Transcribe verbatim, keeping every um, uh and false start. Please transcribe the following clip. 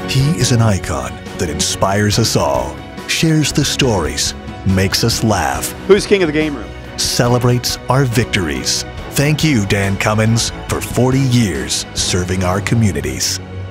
He is an icon that inspires us all, shares the stories, makes us laugh. Who's king of the game room? Celebrates our victories. Thank you, Dan Cummins, for forty years serving our communities.